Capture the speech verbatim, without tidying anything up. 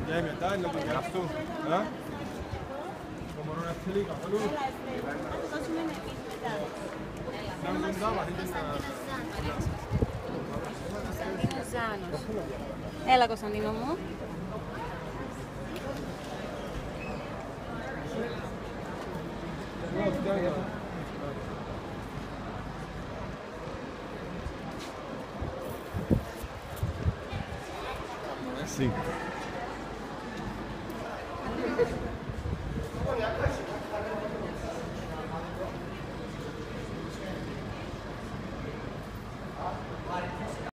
Για μετά είναι το γραφτού. Το μωρό να θέλει καθόλου. Να μην τον τάβα, Κωνσταντίνος Ζάνος. Έλα Κωνσταντίνο μου. είναι